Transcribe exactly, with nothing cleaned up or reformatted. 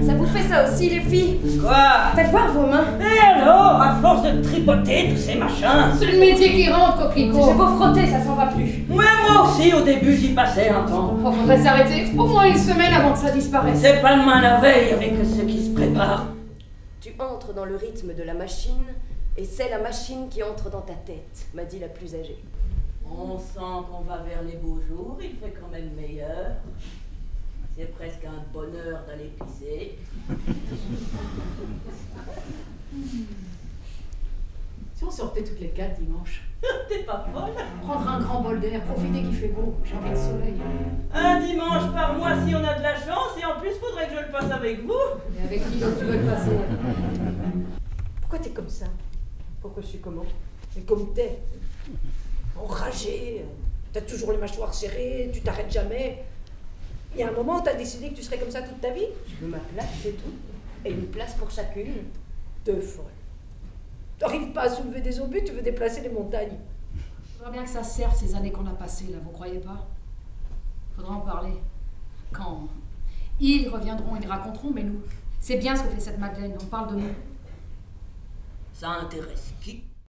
Ça vous fait ça aussi, les filles? Quoi? Faites voir vos mains. Et alors, à force de tripoter tous ces machins? C'est le métier qui rentre, coquelicot. J'ai beau frotter, ça s'en va plus. Ouais, moi aussi, au début, j'y passais un temps. Oh, faudrait s'arrêter au moins une semaine avant que ça disparaisse. C'est pas demain la veille avec ceux qui se préparent. Tu entres dans le rythme de la machine, et c'est la machine qui entre dans ta tête, m'a dit la plus âgée. On sent qu'on va vers les beaux jours, il fait quand même meilleur. C'est presque un bonheur d'aller pisser. Si on sortait toutes les quatre dimanche. T'es pas folle? Prendre un grand bol d'air, profiter qu'il fait beau, j'ai envie de soleil. Un dimanche par mois si on a de la chance, et en plus faudrait que je le passe avec vous. Et avec qui donc tu veux le passer? Pourquoi t'es comme ça? Pourquoi je suis comment? Et comme t'es. Enragée, t'as toujours les mâchoires serrées, tu t'arrêtes jamais. Il y a un moment où t'as décidé que tu serais comme ça toute ta vie? Je veux ma place, c'est tout. Et une place pour chacune. Deux folles. T'arrives pas à soulever des obus, tu veux déplacer les montagnes. Faudra bien que ça serve ces années qu'on a passées là, vous croyez pas? Faudra en parler. Quand ils reviendront, ils raconteront, mais nous, c'est bien ce que fait cette Madeleine, on parle de nous. Ça intéresse qui?